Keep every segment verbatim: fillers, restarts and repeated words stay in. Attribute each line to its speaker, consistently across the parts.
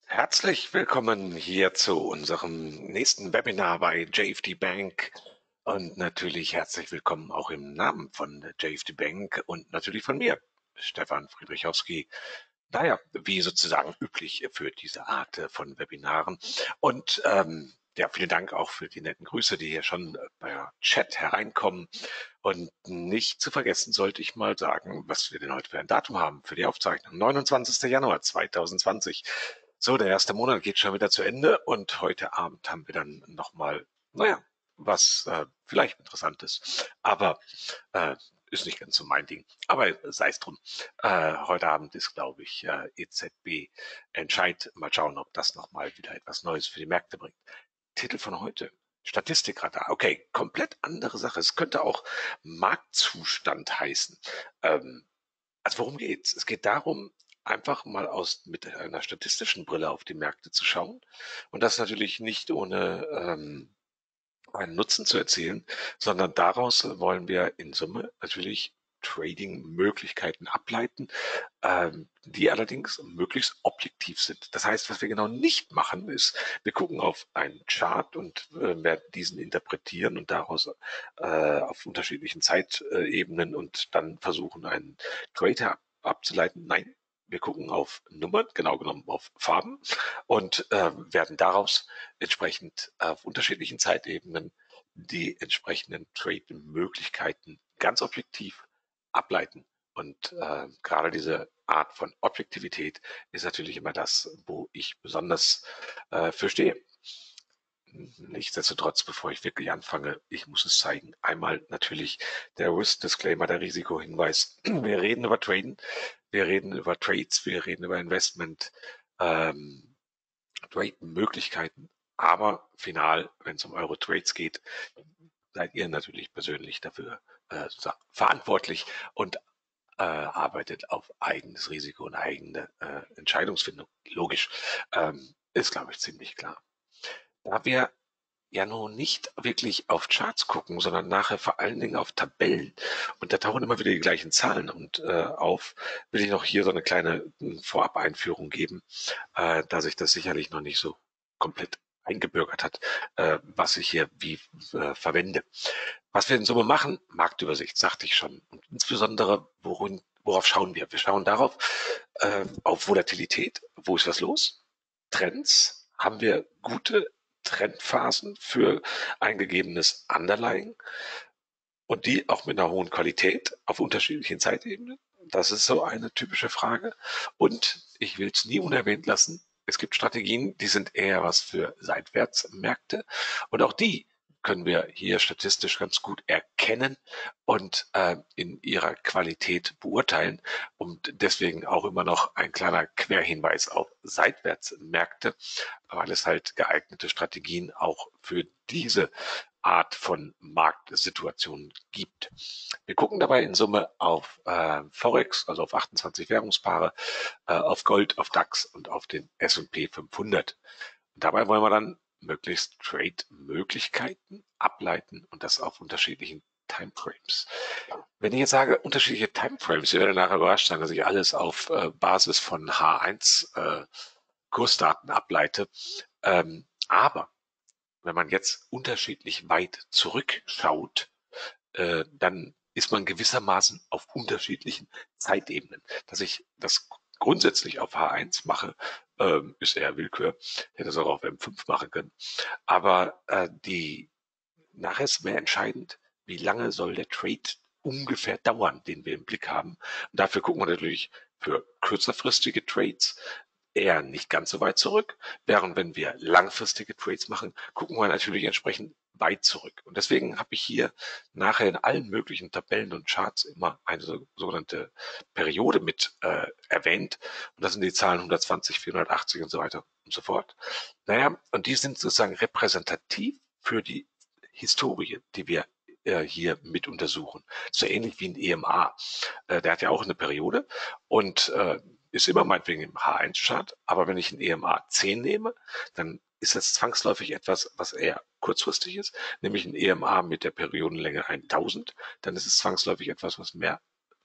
Speaker 1: Herzlich willkommen hier zu unserem nächsten Webinar bei J F D Bank und natürlich herzlich willkommen auch im Namen von J F D Bank und natürlich von mir, Stefan Friedrichowski. Naja, wie sozusagen üblich für diese Art von Webinaren. Und ähm, ja, vielen Dank auch für die netten Grüße, die hier schon bei Chat hereinkommen. Und nicht zu vergessen sollte ich mal sagen, was wir denn heute für ein Datum haben für die Aufzeichnung. neunundzwanzigster Januar zweitausendzwanzig. So, der erste Monat geht schon wieder zu Ende und heute Abend haben wir dann nochmal, naja, was äh, vielleicht Interessantes, aber äh, ist nicht ganz so mein Ding. Aber sei es drum. Äh, heute Abend ist, glaube ich, äh, E Z B Entscheid. Mal schauen, ob das nochmal wieder etwas Neues für die Märkte bringt. Titel von heute. Statistikradar. Okay, komplett andere Sache. Es könnte auch Marktzustand heißen. Ähm, also worum geht's? Es geht darum, einfach mal aus mit einer statistischen Brille auf die Märkte zu schauen und das natürlich nicht ohne ähm, einen Nutzen zu erzielen, sondern daraus wollen wir in Summe natürlich Trading-Möglichkeiten ableiten, ähm, die allerdings möglichst objektiv sind. Das heißt, was wir genau nicht machen, ist, wir gucken auf einen Chart und äh, werden diesen interpretieren und daraus äh, auf unterschiedlichen Zeitebenen und dann versuchen, einen Trade ab abzuleiten. Nein, wir gucken auf Nummern, genau genommen auf Farben und äh, werden daraus entsprechend auf unterschiedlichen Zeitebenen die entsprechenden Trade-Möglichkeiten ganz objektiv ableiten. Und äh, gerade diese Art von Objektivität ist natürlich immer das, wo ich besonders äh, für stehe. Nichtsdestotrotz, bevor ich wirklich anfange, ich muss es zeigen. Einmal natürlich der Risk Disclaimer, der Risikohinweis. Wir reden über Traden, wir reden über Trades, wir reden über Investment, ähm, Trade-Möglichkeiten. Aber final, wenn es um eure Trades geht, seid ihr natürlich persönlich dafür äh, verantwortlich und äh, arbeitet auf eigenes Risiko und eigene äh, Entscheidungsfindung. Logisch, ähm, ist, glaube ich, ziemlich klar. Da wir ja nun nicht wirklich auf Charts gucken, sondern nachher vor allen Dingen auf Tabellen. Und da tauchen immer wieder die gleichen Zahlen und äh, auf, will ich noch hier so eine kleine hm, Vorab-Einführung geben, äh, da sich das sicherlich noch nicht so komplett eingebürgert hat, äh, was ich hier wie äh, verwende. Was wir in Summe machen, Marktübersicht, sagte ich schon. Und insbesondere, worin, worauf schauen wir? Wir schauen darauf, äh, auf Volatilität, wo ist was los? Trends, haben wir gute Trendphasen für ein gegebenes Underlying und die auch mit einer hohen Qualität auf unterschiedlichen Zeitebenen? Das ist so eine typische Frage. Und ich will es nie unerwähnt lassen, es gibt Strategien, die sind eher was für Seitwärtsmärkte und auch die können wir hier statistisch ganz gut erkennen und äh, in ihrer Qualität beurteilen. Und deswegen auch immer noch ein kleiner Querhinweis auf Seitwärtsmärkte, weil es halt geeignete Strategien auch für diese Art von Marktsituationen gibt. Wir gucken dabei in Summe auf äh, Forex, also auf achtundzwanzig Währungspaare, äh, auf Gold, auf DAX und auf den S und P fünfhundert. Und dabei wollen wir dann möglichst Trade-Möglichkeiten ableiten und das auf unterschiedlichen Timeframes. Wenn ich jetzt sage unterschiedliche Timeframes, ihr werdet nachher überrascht sein, dass ich alles auf äh, Basis von H eins äh, Kursdaten ableite. Ähm, aber wenn man jetzt unterschiedlich weit zurückschaut, äh, dann ist man gewissermaßen auf unterschiedlichen Zeitebenen. Dass ich das grundsätzlich auf H eins mache, ähm, ist eher Willkür. Ich hätte das auch auf M fünf machen können. Aber äh, die nachher ist mehr entscheidend, wie lange soll der Trade ungefähr dauern, den wir im Blick haben. Und dafür gucken wir natürlich für kürzerfristige Trades eher nicht ganz so weit zurück, während wenn wir langfristige Trades machen, gucken wir natürlich entsprechend weit zurück. Und deswegen habe ich hier nachher in allen möglichen Tabellen und Charts immer eine so, sogenannte Periode mit äh, erwähnt. Und das sind die Zahlen hundertzwanzig, vierhundertachtzig und so weiter und so fort. Naja, und die sind sozusagen repräsentativ für die Historie, die wir äh, hier mit untersuchen. So ähnlich wie ein E M A. Äh, der hat ja auch eine Periode und äh, ist immer meinetwegen im H eins Chart, aber wenn ich ein E M A zehn nehme, dann ist das zwangsläufig etwas, was eher kurzfristig ist, nämlich ein E M A mit der Periodenlänge tausend, dann ist es zwangsläufig etwas, was mehr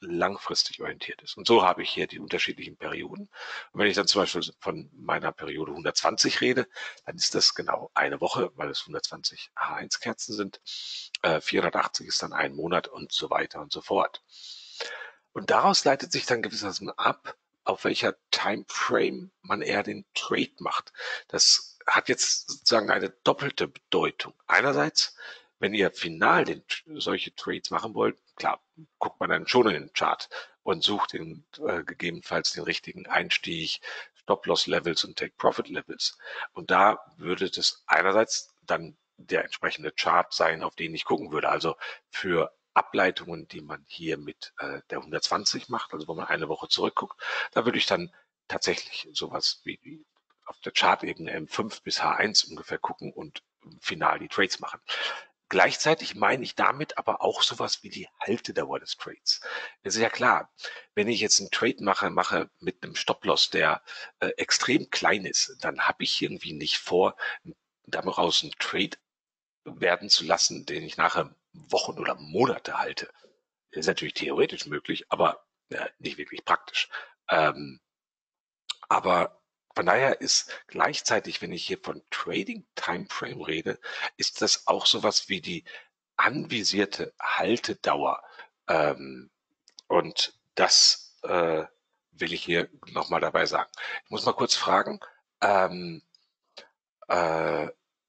Speaker 1: langfristig orientiert ist. Und so habe ich hier die unterschiedlichen Perioden. Und wenn ich dann zum Beispiel von meiner Periode hundertzwanzig rede, dann ist das genau eine Woche, weil es hundertzwanzig H eins Kerzen sind. Äh, vierhundertachtzig ist dann ein Monat und so weiter und so fort. Und daraus leitet sich dann gewissermaßen ab, auf welcher Timeframe man eher den Trade macht. Das hat jetzt sozusagen eine doppelte Bedeutung. Einerseits, wenn ihr final den, solche Trades machen wollt, klar, guckt man dann schon in den Chart und sucht den, äh, gegebenenfalls den richtigen Einstieg, Stop-Loss-Levels und Take-Profit-Levels. Und da würde das einerseits dann der entsprechende Chart sein, auf den ich gucken würde. Also für Ableitungen, die man hier mit äh, der hundertzwanzig macht, also wo man eine Woche zurückguckt, da würde ich dann tatsächlich sowas wie, wie auf der Chartebene M fünf bis H eins ungefähr gucken und final die Trades machen. Gleichzeitig meine ich damit aber auch sowas wie die Haltedauer des Trades. Es ist ja klar, wenn ich jetzt einen Trade mache, mache mit einem Stop-Loss, der äh, extrem klein ist, dann habe ich irgendwie nicht vor, daraus einen Trade werden zu lassen, den ich nachher Wochen oder Monate halte. Das ist natürlich theoretisch möglich, aber äh, nicht wirklich praktisch. Ähm, aber von daher ist gleichzeitig, wenn ich hier von Trading Timeframe rede, ist das auch sowas wie die anvisierte Haltedauer. Ähm, und das äh, will ich hier nochmal dabei sagen. Ich muss mal kurz fragen. Ähm, äh,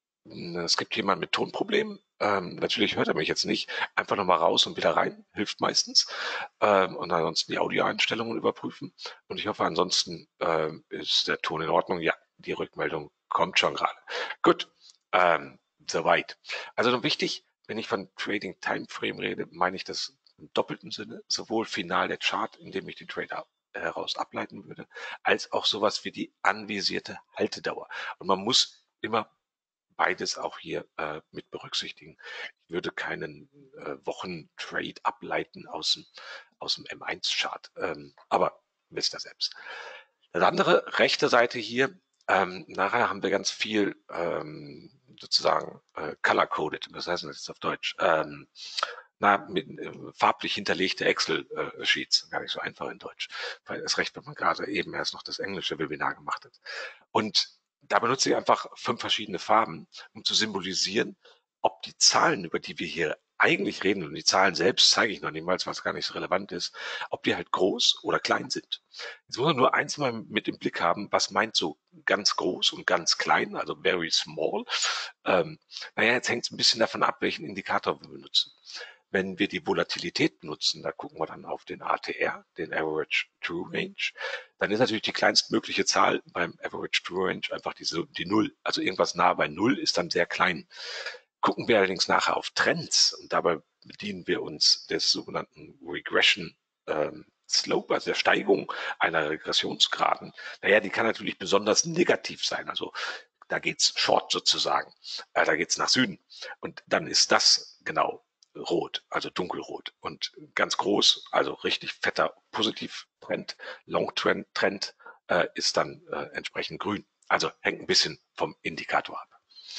Speaker 1: Es gibt jemanden mit Tonproblemen. Ähm, natürlich hört er mich jetzt nicht. Einfach nochmal raus und wieder rein, hilft meistens. Ähm, und ansonsten die Audioeinstellungen überprüfen. Und ich hoffe, ansonsten ähm, ist der Ton in Ordnung. Ja, die Rückmeldung kommt schon gerade. Gut, ähm, soweit. Also noch wichtig, wenn ich von Trading Timeframe rede, meine ich das im doppelten Sinne, sowohl final der Chart, in dem ich den Trade heraus ableiten würde, als auch sowas wie die anvisierte Haltedauer. Und man muss immer beides auch hier äh, mit berücksichtigen. Ich würde keinen äh, Wochentrade ableiten aus dem, aus dem M eins Chart, ähm, aber wisst ihr selbst. Das andere, rechte Seite hier, ähm, nachher haben wir ganz viel ähm, sozusagen äh, color-coded, was heißt das jetzt auf Deutsch? Ähm, na, mit äh, farblich hinterlegte Excel-Sheets, gar nicht so einfach in Deutsch, weil es recht, wenn man gerade eben erst noch das englische Webinar gemacht hat. Und da benutze ich einfach fünf verschiedene Farben, um zu symbolisieren, ob die Zahlen, über die wir hier eigentlich reden, und die Zahlen selbst zeige ich noch niemals, was gar nicht so relevant ist, ob die halt groß oder klein sind. Jetzt muss man nur eins mal mit im Blick haben, was meint so ganz groß und ganz klein, also very small. Ähm, naja, jetzt hängt es ein bisschen davon ab, welchen Indikator wir benutzen. Wenn wir die Volatilität nutzen, da gucken wir dann auf den A T R, den Average True Range, dann ist natürlich die kleinstmögliche Zahl beim Average True Range einfach diese, die Null. Also irgendwas nah bei Null ist dann sehr klein. Gucken wir allerdings nachher auf Trends und dabei bedienen wir uns des sogenannten Regression ähm, Slope, also der Steigung einer Regressionsgraden. Naja, die kann natürlich besonders negativ sein. Also da geht's short sozusagen. Äh, da geht's nach Süden. Und dann ist das genau rot, also dunkelrot und ganz groß, also richtig fetter Positivtrend, Long-Trend Trend, äh, ist dann äh, entsprechend grün. Also hängt ein bisschen vom Indikator ab.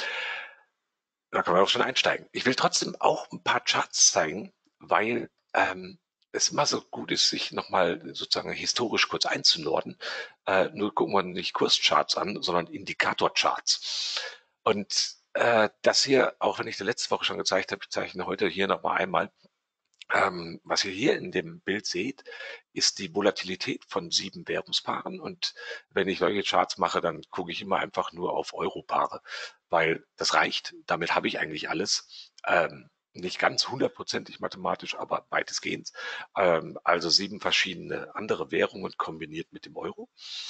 Speaker 1: Da können wir auch schon einsteigen. Ich will trotzdem auch ein paar Charts zeigen, weil ähm, es immer so gut ist, sich nochmal sozusagen historisch kurz einzunorden. Äh, nur gucken wir nicht Kurscharts an, sondern Indikatorcharts. Und äh, das hier, auch wenn ich das letzte Woche schon gezeigt habe, ich zeichne heute hier nochmal einmal. Ähm, was ihr hier in dem Bild seht, ist die Volatilität von sieben Währungspaaren. Und wenn ich solche Charts mache, dann gucke ich immer einfach nur auf Europaare, weil das reicht. Damit habe ich eigentlich alles. Ähm, nicht ganz hundertprozentig mathematisch, aber weitestgehend. Ähm, also sieben verschiedene andere Währungen kombiniert mit dem Euro.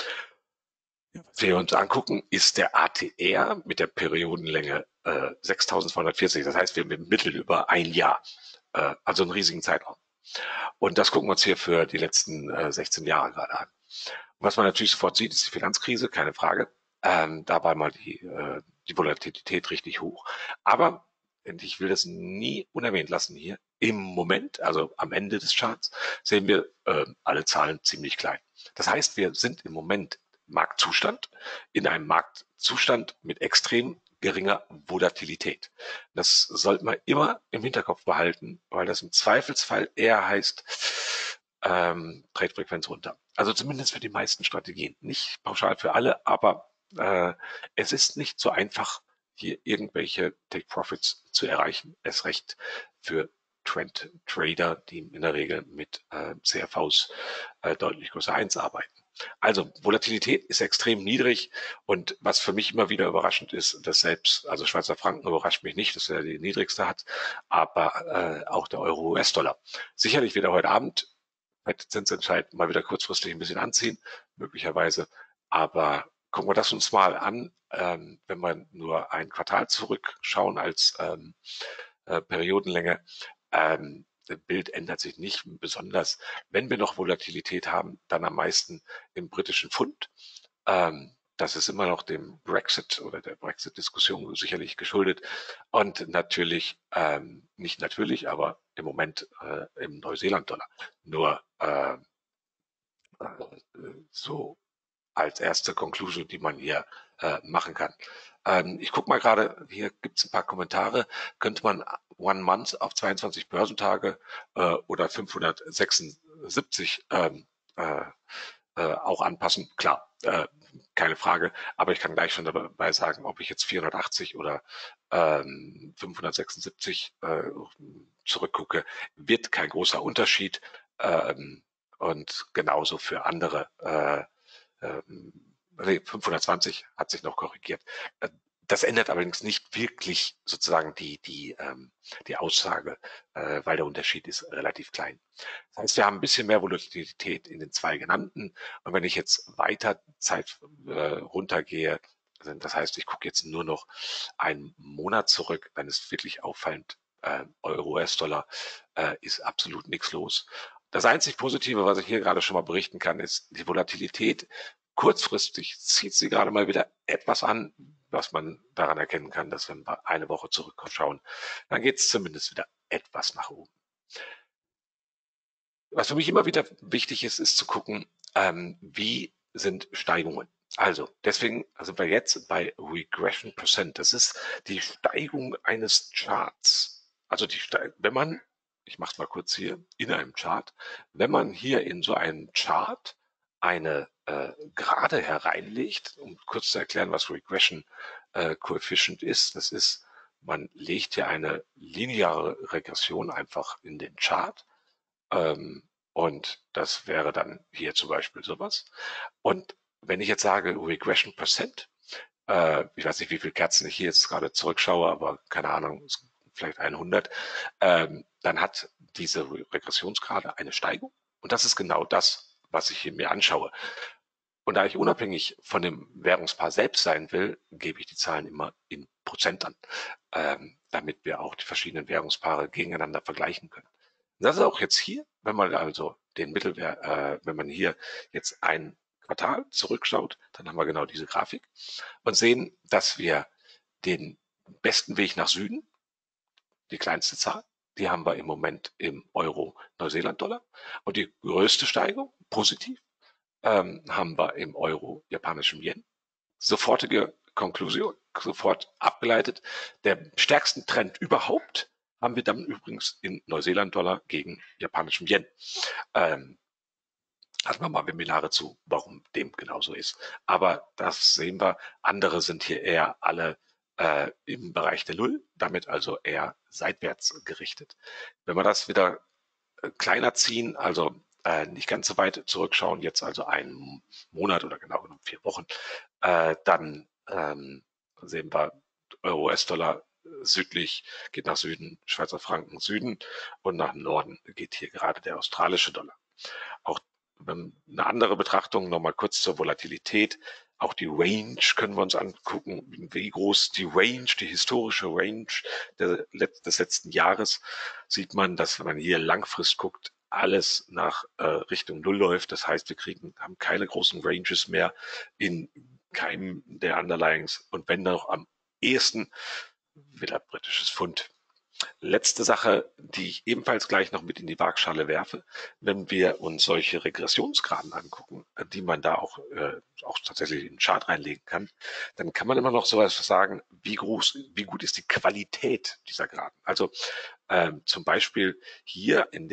Speaker 1: Was wir uns angucken, ist der A T R mit der Periodenlänge äh, sechstausendzweihundertvierzig. Das heißt, wir haben im Mittel über ein Jahr, äh, also einen riesigen Zeitraum. Und das gucken wir uns hier für die letzten äh, sechzehn Jahre gerade an. Und was man natürlich sofort sieht, ist die Finanzkrise, keine Frage. Ähm, da war mal die, äh, die Volatilität richtig hoch. Aber ich will das nie unerwähnt lassen hier. Im Moment, also am Ende des Charts, sehen wir äh, alle Zahlen ziemlich klein. Das heißt, wir sind im Moment Marktzustand, in einem Marktzustand mit extrem geringer Volatilität. Das sollte man immer im Hinterkopf behalten, weil das im Zweifelsfall eher heißt, ähm, Trade-Frequenz runter. Also zumindest für die meisten Strategien. Nicht pauschal für alle, aber äh, es ist nicht so einfach, hier irgendwelche Take-Profits zu erreichen. Erst recht für Trend-Trader, die in der Regel mit äh, C R Vs äh, deutlich größer eins arbeiten. Also Volatilität ist extrem niedrig und was für mich immer wieder überraschend ist, dass selbst, also Schweizer Franken überrascht mich nicht, dass er die niedrigste hat, aber äh, auch der Euro-U S-Dollar. Sicherlich wird er heute Abend mit Zinsentscheid mal wieder kurzfristig ein bisschen anziehen, möglicherweise, aber gucken wir das uns mal an, ähm, wenn wir nur ein Quartal zurückschauen als ähm, äh, Periodenlänge. Ähm, das Bild ändert sich nicht besonders. Wenn wir noch Volatilität haben, dann am meisten im britischen Pfund. Ähm, das ist immer noch dem Brexit oder der Brexit-Diskussion sicherlich geschuldet. Und natürlich, ähm, nicht natürlich, aber im Moment äh, im Neuseeland-Dollar. Nur äh, so als erste Conclusion, die man hier äh, machen kann. Ähm, ich gucke mal gerade, hier gibt es ein paar Kommentare. Könnte man One Month auf zweiundzwanzig Börsentage äh, oder fünfhundertsechsundsiebzig ähm, äh, äh, auch anpassen? Klar, äh, keine Frage. Aber ich kann gleich schon dabei sagen, ob ich jetzt vierhundertachtzig oder ähm, fünfhundertsechsundsiebzig äh, zurückgucke, wird kein großer Unterschied. Ähm, und genauso für andere äh, ähm, fünfhundertzwanzig hat sich noch korrigiert. Äh, Das ändert allerdings nicht wirklich sozusagen die, die, ähm, die Aussage, äh, weil der Unterschied ist relativ klein. Das heißt, wir haben ein bisschen mehr Volatilität in den zwei genannten. Und wenn ich jetzt weiter Zeit äh, runtergehe, das heißt, ich gucke jetzt nur noch einen Monat zurück, dann ist wirklich auffallend, äh, Euro, U S-Dollar äh, ist absolut nichts los. Das einzig Positive, was ich hier gerade schon mal berichten kann, ist die Volatilität. Kurzfristig zieht sie gerade mal wieder etwas an, was man daran erkennen kann, dass wenn wir eine Woche zurückschauen, dann geht es zumindest wieder etwas nach oben. Was für mich immer wieder wichtig ist, ist zu gucken, ähm, wie sind Steigungen. Also deswegen sind wir jetzt bei Regression Percent. Das ist die Steigung eines Charts. Also die wenn man, ich mache es mal kurz hier in einem Chart, wenn man hier in so einem Chart eine äh, Gerade hereinlegt, um kurz zu erklären, was Regression äh, Coefficient ist, das ist, man legt hier eine lineare Regression einfach in den Chart. Ähm, und das wäre dann hier zum Beispiel sowas. Und wenn ich jetzt sage Regression Percent, äh, ich weiß nicht, wie viele Kerzen ich hier jetzt gerade zurückschaue, aber keine Ahnung, vielleicht hundert, ähm, dann hat diese Regressionsgrade eine Steigung. Und das ist genau das, was ich hier mir anschaue. Und da ich unabhängig von dem Währungspaar selbst sein will, gebe ich die Zahlen immer in Prozent an, ähm, damit wir auch die verschiedenen Währungspaare gegeneinander vergleichen können. Das ist auch jetzt hier, wenn man also den Mittelwert, äh, wenn man hier jetzt ein Quartal zurückschaut, dann haben wir genau diese Grafik und sehen, dass wir den besten Weg nach Süden, die kleinste Zahl, die haben wir im Moment im Euro-Neuseeland-Dollar und die größte Steigung, positiv, ähm, haben wir im Euro-japanischen Yen. Sofortige Konklusion, sofort abgeleitet. Der stärksten Trend überhaupt haben wir dann übrigens in Neuseeland-Dollar gegen japanischem Yen. Ähm, hatten wir mal Webinare zu, warum dem genauso ist. Aber das sehen wir. Andere sind hier eher alle äh, im Bereich der Null, damit also eher seitwärts gerichtet. Wenn wir das wieder äh, kleiner ziehen, also äh, nicht ganz so weit zurückschauen, jetzt also einen Monat oder genau genommen vier Wochen, äh, dann ähm, sehen wir Euro, U S-Dollar südlich, geht nach Süden, Schweizer Franken Süden und nach Norden geht hier gerade der australische Dollar. Auch ähm, eine andere Betrachtung nochmal kurz zur Volatilität. Auch die Range können wir uns angucken, wie groß die Range, die historische Range der, des letzten Jahres, sieht man, dass wenn man hier langfristig guckt, alles nach äh, Richtung Null läuft. Das heißt, wir kriegen, haben keine großen Ranges mehr in keinem der Underlyings und wenn noch am ehesten wieder britisches Pfund. Letzte Sache, die ich ebenfalls gleich noch mit in die Waagschale werfe, wenn wir uns solche Regressionsgraden angucken, die man da auch, äh, auch tatsächlich in den Chart reinlegen kann, dann kann man immer noch so etwas sagen, wie groß, wie gut ist die Qualität dieser Graden. Also ähm, zum Beispiel hier in dem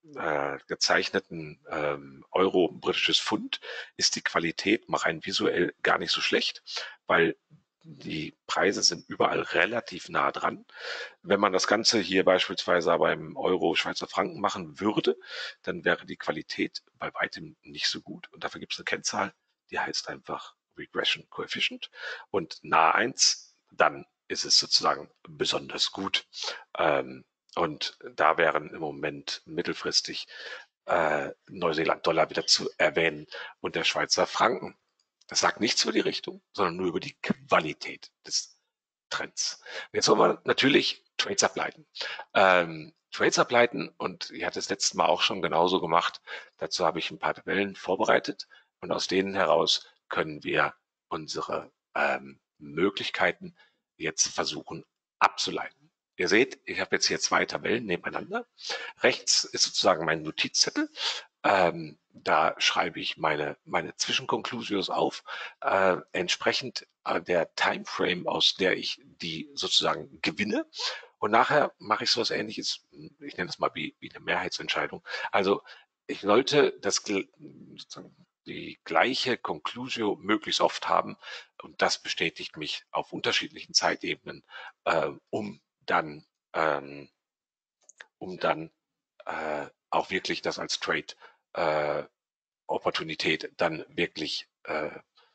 Speaker 1: äh, gezeichneten ähm, Euro britisches Pfund ist die Qualität mal rein visuell gar nicht so schlecht, weil die Preise sind überall relativ nah dran. Wenn man das Ganze hier beispielsweise aber im Euro Schweizer Franken machen würde, dann wäre die Qualität bei weitem nicht so gut. Und dafür gibt es eine Kennzahl, die heißt einfach Regression Coefficient. Und nahe eins, dann ist es sozusagen besonders gut. Ähm, und da wären im Moment mittelfristig äh, Neuseeland-Dollar wieder zu erwähnen und der Schweizer Franken. Das sagt nichts über die Richtung, sondern nur über die Qualität des Trends. Jetzt wollen wir natürlich Trades ableiten. Ähm, Trades ableiten, und ich hatte es letztes Mal auch schon genauso gemacht. Dazu habe ich ein paar Tabellen vorbereitet und aus denen heraus können wir unsere ähm, Möglichkeiten jetzt versuchen abzuleiten. Ihr seht, ich habe jetzt hier zwei Tabellen nebeneinander. Rechts ist sozusagen mein Notizzettel. Ähm, da schreibe ich meine, meine Zwischenkonklusions auf, äh, entsprechend äh, der Timeframe, aus der ich die sozusagen gewinne. Und nachher mache ich so was Ähnliches, ich nenne das mal wie, wie eine Mehrheitsentscheidung. Also ich sollte das sozusagen die gleiche Conclusio möglichst oft haben und das bestätigt mich auf unterschiedlichen Zeitebenen, äh, um dann ähm, um dann äh, auch wirklich das als Trade äh, Opportunität dann wirklich äh,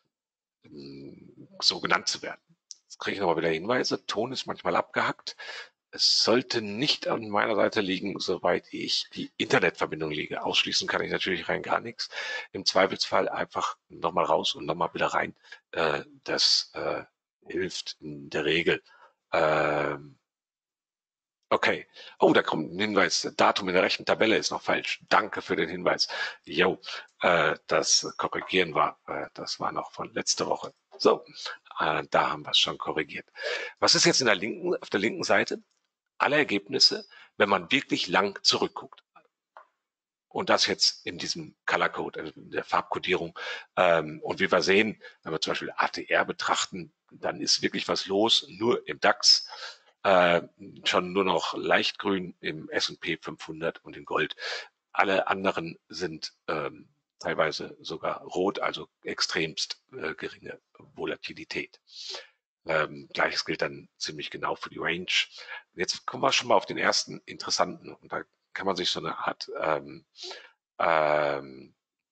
Speaker 1: so genannt zu werden. Jetzt kriege ich nochmal wieder Hinweise. Ton ist manchmal abgehackt. Es sollte nicht an meiner Seite liegen, soweit ich die Internetverbindung liege. Ausschließen kann ich natürlich rein gar nichts. Im Zweifelsfall einfach nochmal raus und nochmal wieder rein. Äh, das äh, hilft in der Regel. Ähm, Okay. Oh, da kommt ein Hinweis. Datum in der rechten Tabelle ist noch falsch. Danke für den Hinweis. Jo, äh, das korrigieren wir. Äh, das war noch von letzter Woche. So, äh, da haben wir es schon korrigiert. Was ist jetzt in der linken, auf der linken Seite? Alle Ergebnisse, wenn man wirklich lang zurückguckt. Und das jetzt in diesem Color Code, also in der Farbkodierung. Ähm, und wie wir sehen, wenn wir zum Beispiel A T R betrachten, dann ist wirklich was los, nur im DAX, äh, schon nur noch leicht grün im S und P fünfhundert und in Gold. Alle anderen sind ähm, teilweise sogar rot, also extremst äh, geringe Volatilität. Ähm, Gleiches gilt dann ziemlich genau für die Range. Jetzt kommen wir schon mal auf den ersten interessanten. Und da kann man sich so eine Art ähm, ähm,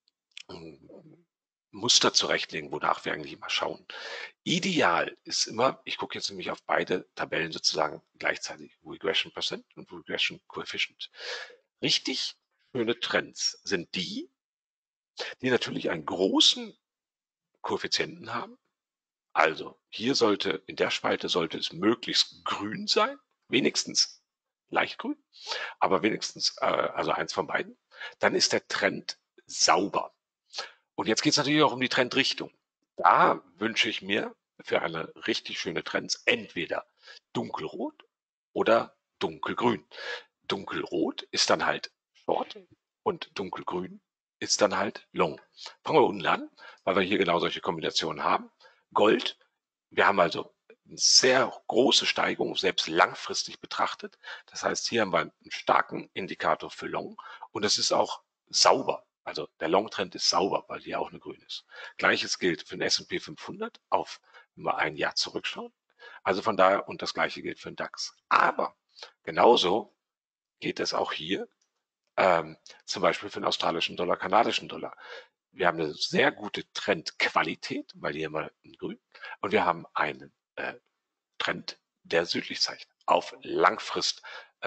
Speaker 1: Muster zurechtlegen, wonach wir eigentlich immer schauen. Ideal ist immer, ich gucke jetzt nämlich auf beide Tabellen sozusagen gleichzeitig, Regression Percent und Regression Coefficient. Richtig schöne Trends sind die, die natürlich einen großen Koeffizienten haben. Also hier sollte, in der Spalte sollte es möglichst grün sein, wenigstens leicht grün, aber wenigstens, äh, also eins von beiden. Dann ist der Trend sauber. Und jetzt geht es natürlich auch um die Trendrichtung. Da wünsche ich mir für eine richtig schöne Trends entweder dunkelrot oder dunkelgrün. Dunkelrot ist dann halt Short und dunkelgrün ist dann halt Long. Fangen wir unten an, weil wir hier genau solche Kombinationen haben. Gold, wir haben also eine sehr große Steigung, selbst langfristig betrachtet. Das heißt, hier haben wir einen starken Indikator für Long und es ist auch sauber. Also der Long-Trend ist sauber, weil hier auch eine grün ist. Gleiches gilt für den S und P fünfhundert auf, wenn wir ein Jahr zurückschauen. Also von daher, und das gleiche gilt für den DAX. Aber genauso geht es auch hier, ähm, zum Beispiel für den australischen Dollar, kanadischen Dollar. Wir haben eine sehr gute Trendqualität, weil hier mal ein Grün, und wir haben einen äh, Trend, der südlich zeigt, auf Langfristbasis.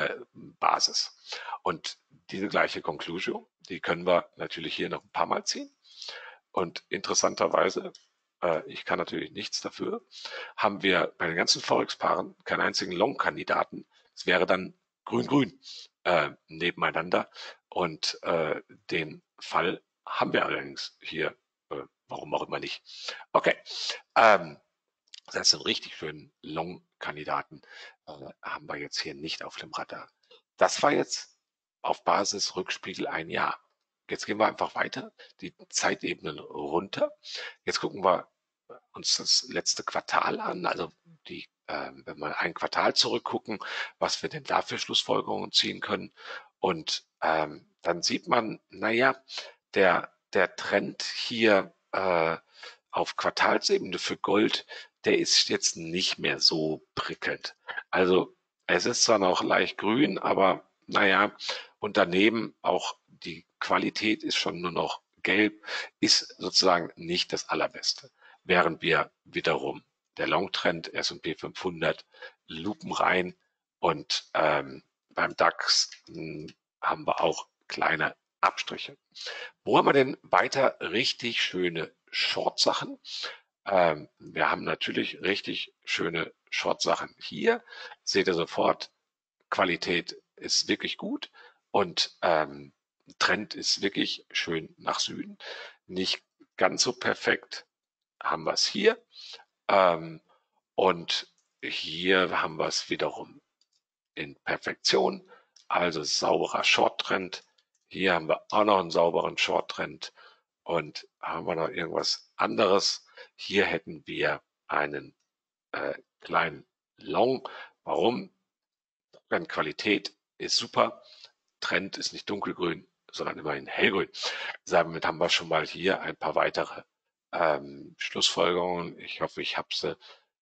Speaker 1: Äh, und diese gleiche Conclusion, die können wir natürlich hier noch ein paar Mal ziehen. Und interessanterweise, äh, ich kann natürlich nichts dafür, haben wir bei den ganzen Forex-Paaren keinen einzigen Long-Kandidaten. Es wäre dann grün-grün äh, nebeneinander. Und äh, den Fall haben wir allerdings hier, äh, warum auch immer nicht. Okay, ähm, das heißt, einen richtig schönen Long-Kandidaten äh, haben wir jetzt hier nicht auf dem Radar. Das war jetzt auf Basis Rückspiegel ein Jahr. Jetzt gehen wir einfach weiter, die Zeitebenen runter. Jetzt gucken wir uns das letzte Quartal an, also die, äh, wenn wir ein Quartal zurückgucken, was wir denn da für Schlussfolgerungen ziehen können. Und ähm, dann sieht man, naja, der, der Trend hier äh, auf Quartalsebene für Gold, der ist jetzt nicht mehr so prickelnd. Also es ist zwar noch leicht grün, aber naja, und daneben auch die Qualität ist schon nur noch gelb, ist sozusagen nicht das Allerbeste. Während wir wiederum der Longtrend S und P fünfhundert lupen rein und ähm, beim DAX mh, haben wir auch kleine Abstriche. Wo haben wir denn weiter richtig schöne Short-Sachen? Ähm, wir haben natürlich richtig schöne Short-Sachen hier. Seht ihr sofort, Qualität ist wirklich gut und ähm, Trend ist wirklich schön nach Süden. Nicht ganz so perfekt haben wir es hier. Ähm, und hier haben wir es wiederum in Perfektion, also sauberer Short-Trend. Hier haben wir auch noch einen sauberen Short-Trend und haben wir noch irgendwas anderes. Hier hätten wir einen äh, kleinen Long. Warum? Denn Qualität ist super. Trend ist nicht dunkelgrün, sondern immerhin hellgrün. Damit haben wir schon mal hier ein paar weitere ähm, Schlussfolgerungen. Ich hoffe, ich habe sie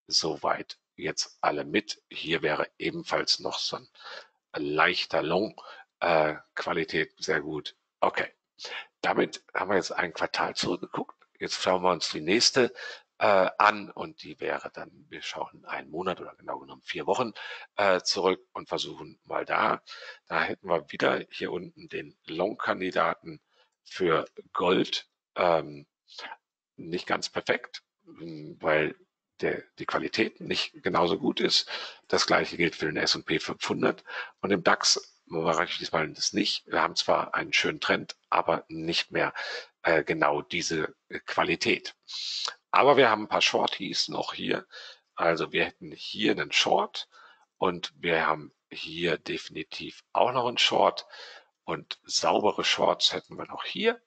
Speaker 1: soweit jetzt alle mit. Hier wäre ebenfalls noch so ein leichter Long. Äh, Qualität sehr gut. Okay, damit haben wir jetzt ein Quartal zurückgeguckt. Jetzt schauen wir uns die nächste äh, an und die wäre dann, wir schauen einen Monat oder genau genommen vier Wochen äh, zurück und versuchen mal da. Da hätten wir wieder hier unten den Long-Kandidaten für Gold. Ähm, nicht ganz perfekt, weil der, die Qualität nicht genauso gut ist. Das gleiche gilt für den S und P fünfhundert und im DAX mache ich diesmal das nicht. Wir haben zwar einen schönen Trend, aber nicht mehr äh, genau diese äh, Qualität. Aber wir haben ein paar Shorties noch hier. Also wir hätten hier einen Short und wir haben hier definitiv auch noch einen Short und saubere Shorts hätten wir noch hier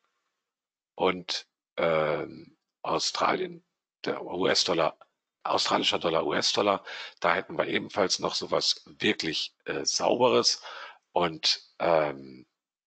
Speaker 1: und ähm, Australien, der U S-Dollar, australischer Dollar, U S-Dollar, da hätten wir ebenfalls noch sowas wirklich äh, Sauberes und ähm,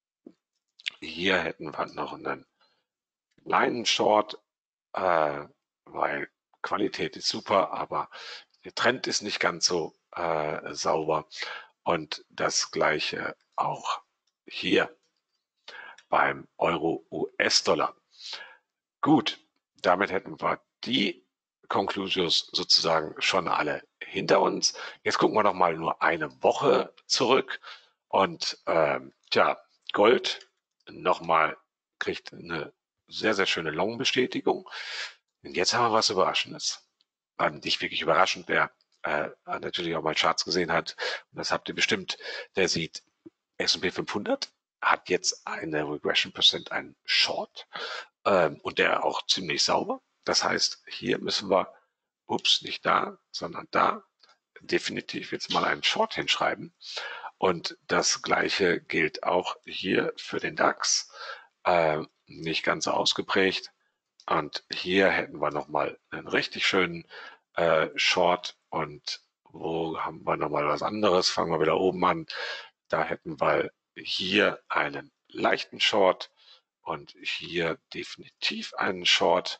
Speaker 1: hier hätten wir noch einen kleinen Short, äh, weil Qualität ist super, aber der Trend ist nicht ganz so äh, sauber und das gleiche auch hier beim Euro-U S-Dollar. Gut, damit hätten wir die Conclusions sozusagen schon alle hinter uns. Jetzt gucken wir noch mal nur eine Woche zurück und ähm, tja, Gold nochmal kriegt eine sehr, sehr schöne Long-Bestätigung. Und jetzt haben wir was Überraschendes. Ähm, nicht wirklich überraschend, wer äh, natürlich auch mal Charts gesehen hat, und das habt ihr bestimmt, der sieht, S und P fünfhundert hat jetzt eine Regression Percent, einen Short ähm, und der auch ziemlich sauber. Das heißt, hier müssen wir, ups, nicht da, sondern da, definitiv jetzt mal einen Short hinschreiben. Und das gleiche gilt auch hier für den DAX. Äh, nicht ganz so ausgeprägt. Und hier hätten wir nochmal einen richtig schönen äh, Short. Und wo haben wir nochmal was anderes? Fangen wir wieder oben an. Da hätten wir hier einen leichten Short und hier definitiv einen Short.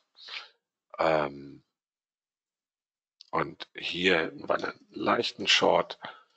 Speaker 1: Ähm, und hier hätten wir einen leichten Short.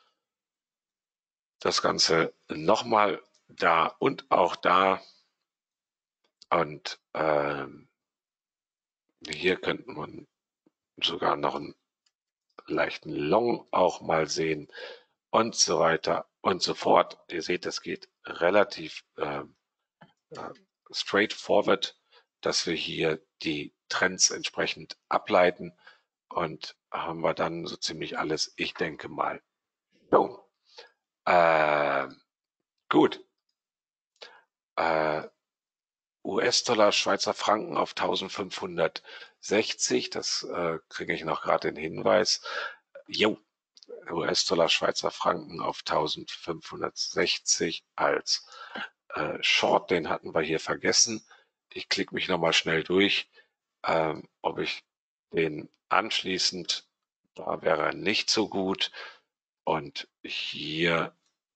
Speaker 1: Das Ganze nochmal da und auch da. Und ähm, hier könnte man sogar noch einen leichten Long auch mal sehen und so weiter und so fort. Ihr seht, das geht relativ äh, äh, straightforward, dass wir hier die Trends entsprechend ableiten und haben wir dann so ziemlich alles, ich denke mal. So, äh, gut. Äh, U S-Dollar, Schweizer Franken auf eintausendfünfhundertsechzig, das äh, kriege ich noch gerade den Hinweis. Jo, U S-Dollar, Schweizer Franken auf eintausendfünfhundertsechzig als äh, Short, den hatten wir hier vergessen. Ich klicke mich nochmal schnell durch, ähm, ob ich den anschließend, da wäre er nicht so gut. Und hier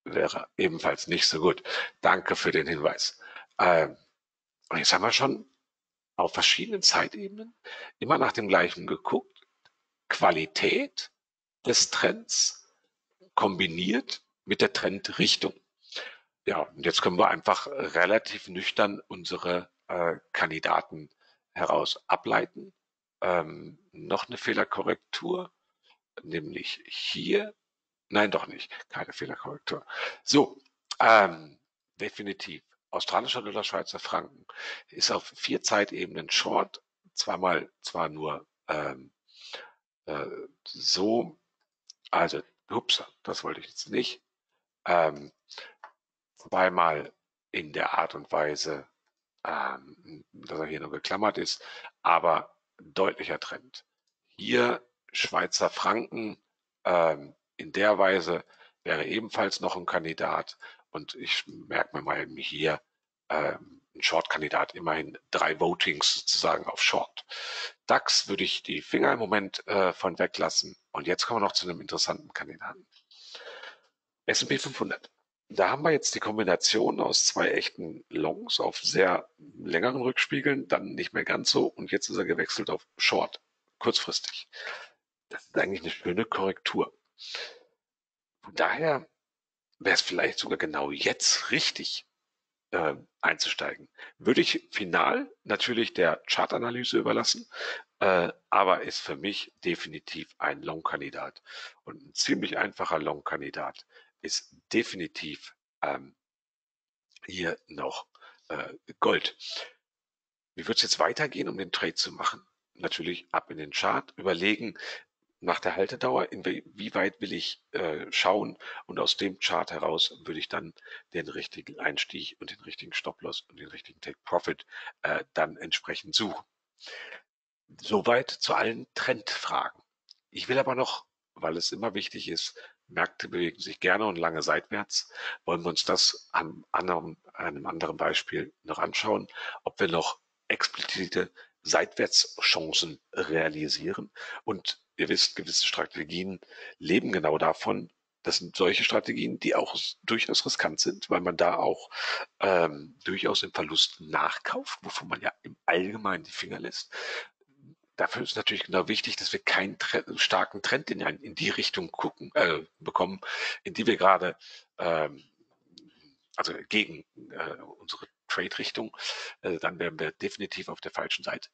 Speaker 1: wäre ebenfalls nicht so gut. Danke für den Hinweis. Ähm, und jetzt haben wir schon auf verschiedenen Zeitebenen immer nach dem gleichen geguckt. Qualität des Trends kombiniert mit der Trendrichtung. Ja, und jetzt können wir einfach relativ nüchtern unsere äh, Kandidaten heraus ableiten. Ähm, noch eine Fehlerkorrektur, nämlich hier. Nein, doch nicht. Keine Fehlerkorrektur. So, ähm, definitiv. Australischer Dollar, Schweizer Franken ist auf vier Zeitebenen Short. Zweimal zwar nur ähm, äh, so, also, ups, das wollte ich jetzt nicht. Ähm, zweimal in der Art und Weise, ähm, dass er hier nur geklammert ist, aber deutlicher Trend. Hier Schweizer Franken ähm, in der Weise wäre ebenfalls noch ein Kandidat und ich merke mir mal hier ähm, ein Short-Kandidat, immerhin drei Votings sozusagen auf Short. DAX würde ich die Finger im Moment äh, von weglassen und jetzt kommen wir noch zu einem interessanten Kandidaten. S und P fünfhundert. Da haben wir jetzt die Kombination aus zwei echten Longs auf sehr längeren Rückspiegeln, dann nicht mehr ganz so und jetzt ist er gewechselt auf Short, kurzfristig. Das ist eigentlich eine schöne Korrektur. Von daher wäre es vielleicht sogar genau jetzt richtig äh, einzusteigen. Würde ich final natürlich der Chartanalyse überlassen, äh, aber ist für mich definitiv ein Long-Kandidat. Und ein ziemlich einfacher Long-Kandidat ist definitiv ähm, hier noch äh, Gold. Wie wird es jetzt weitergehen, um den Trade zu machen? Natürlich ab in den Chart, überlegen nach der Haltedauer, inwieweit will ich äh, schauen und aus dem Chart heraus würde ich dann den richtigen Einstieg und den richtigen Stop-Loss und den richtigen Take-Profit äh, dann entsprechend suchen. Soweit zu allen Trendfragen. Ich will aber noch, weil es immer wichtig ist, Märkte bewegen sich gerne und lange seitwärts, wollen wir uns das an anderen, einem anderen Beispiel noch anschauen, ob wir noch explizite Seitwärtschancen realisieren. Und ihr wisst, gewisse Strategien leben genau davon. Das sind solche Strategien, die auch durchaus riskant sind, weil man da auch ähm, durchaus im Verlust nachkauft, wovon man ja im Allgemeinen die Finger lässt. Dafür ist natürlich genau wichtig, dass wir keinen Tre starken Trend in, in, die Richtung gucken, äh, bekommen, in die wir gerade, ähm, also gegen äh, unsere Trade-Richtung, äh, dann wären wir definitiv auf der falschen Seite.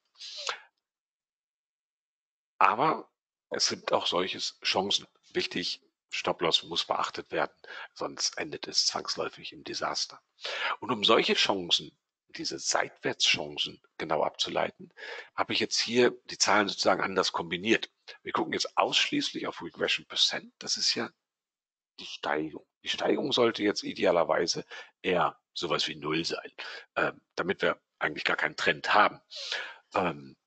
Speaker 1: Aber es sind auch solche Chancen wichtig. Stop-Loss muss beachtet werden, sonst endet es zwangsläufig im Desaster. Und um solche Chancen, diese Seitwärtschancen genau abzuleiten, habe ich jetzt hier die Zahlen sozusagen anders kombiniert. Wir gucken jetzt ausschließlich auf Regression Percent. Das ist ja die Steigung. Die Steigung sollte jetzt idealerweise eher sowas wie Null sein, äh, damit wir eigentlich gar keinen Trend haben. Ähm,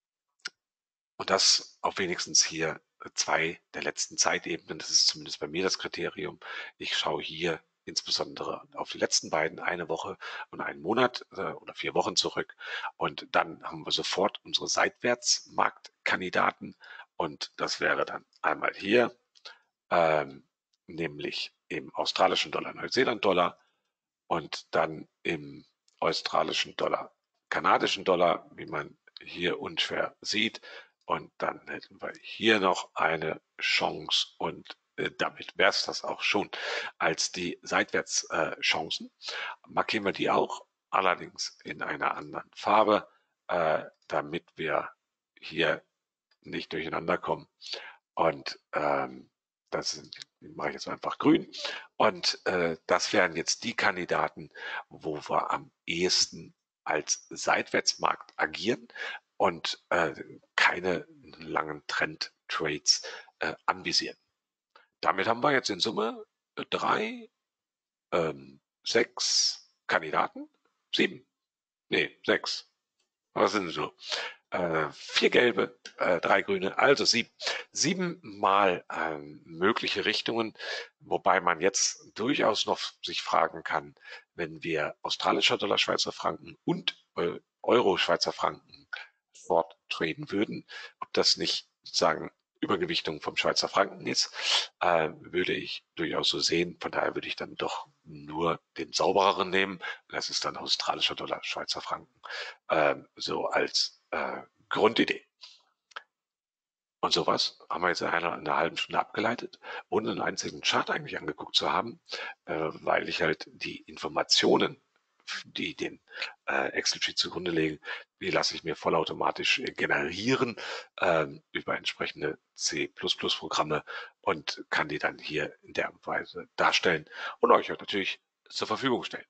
Speaker 1: und das auf wenigstens hier zwei der letzten Zeitebenen. Das ist zumindest bei mir das Kriterium. Ich schaue hier insbesondere auf die letzten beiden, eine Woche und einen Monat äh, oder vier Wochen zurück. Und dann haben wir sofort unsere Seitwärtsmarktkandidaten. Und das wäre dann einmal hier, ähm, nämlich im australischen Dollar, Neuseeland-Dollar und dann im australischen Dollar, kanadischen Dollar, wie man hier unschwer sieht. Und dann hätten wir hier noch eine Chance und äh, damit wäre es das auch schon als die Seitwärtschancen. Äh, Markieren wir die auch, allerdings in einer anderen Farbe, äh, damit wir hier nicht durcheinander kommen. Und ähm, das sind, mache ich jetzt einfach grün. Und äh, das wären jetzt die Kandidaten, wo wir am ehesten als Seitwärtsmarkt agieren und äh, keine langen Trend-Trades äh, anvisieren. Damit haben wir jetzt in Summe drei, ähm, sechs Kandidaten, sieben, nee, sechs. Was sind so? Äh, vier gelbe, äh, drei grüne, also sieben. Siebenmal ähm, mögliche Richtungen, wobei man jetzt durchaus noch sich fragen kann, wenn wir australischer Dollar, Schweizer Franken und äh, Euro, Schweizer Franken short traden würden, ob das nicht sozusagen Übergewichtung vom Schweizer Franken ist, äh, würde ich durchaus so sehen. Von daher würde ich dann doch nur den saubereren nehmen. Das ist dann australischer Dollar, Schweizer Franken. Ähm, so als äh, Grundidee. Und sowas haben wir jetzt in einer, in einer halben Stunde abgeleitet, ohne einen einzigen Chart eigentlich angeguckt zu haben, äh, weil ich halt die Informationen, die den äh, Excel-Sheet zugrunde legen, die lasse ich mir vollautomatisch äh, generieren ähm, über entsprechende C plus plus Programme und kann die dann hier in der Weise darstellen und euch natürlich zur Verfügung stellen.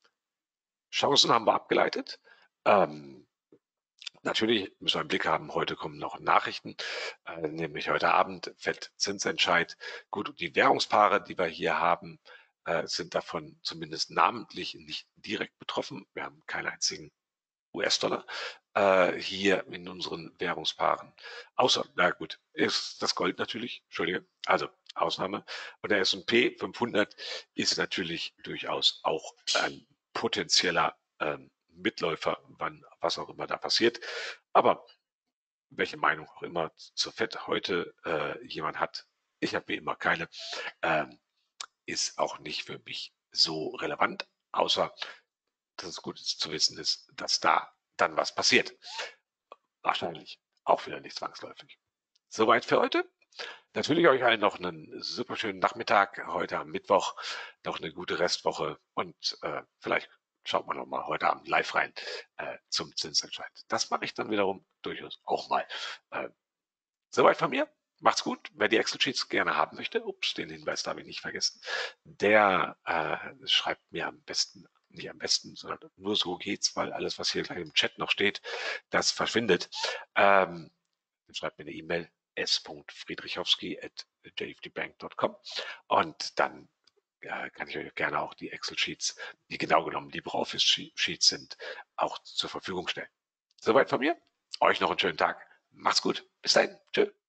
Speaker 1: Chancen haben wir abgeleitet. Ähm, Natürlich müssen wir einen Blick haben, heute kommen noch Nachrichten, äh, nämlich heute Abend Fed-Zinsentscheid. Gut, die Währungspaare, die wir hier haben, äh, sind davon zumindest namentlich nicht direkt betroffen. Wir haben keinen einzigen U S-Dollar äh, hier in unseren Währungspaaren. Außer, na gut, ist das Gold natürlich, Entschuldige, also Ausnahme. Und der S und P fünfhundert ist natürlich durchaus auch ein potenzieller ähm, Mitläufer, wann was auch immer da passiert. Aber welche Meinung auch immer zur Fed heute äh, jemand hat, ich habe wie immer keine, ähm, ist auch nicht für mich so relevant, außer dass es gut ist zu wissen ist, dass da dann was passiert. Wahrscheinlich auch wieder nicht zwangsläufig. Soweit für heute. Natürlich euch allen noch einen super schönen Nachmittag, heute am Mittwoch, noch eine gute Restwoche und äh, vielleicht schaut man noch mal heute Abend live rein äh, zum Zinsentscheid. Das mache ich dann wiederum durchaus auch mal. Äh, soweit von mir. Macht's gut. Wer die Excel-Sheets gerne haben möchte, ups, den Hinweis darf ich nicht vergessen, der äh, schreibt mir am besten, nicht am besten, sondern nur so geht's, weil alles, was hier gleich im Chat noch steht, das verschwindet. Ähm, schreibt mir eine E-Mail s.friedrichowski at j f d bank dot com und dann äh, kann ich euch gerne auch die Excel-Sheets, die genau genommen LibreOffice-Sheets sind, auch zur Verfügung stellen. Soweit von mir. Euch noch einen schönen Tag. Macht's gut. Bis dahin. Tschö.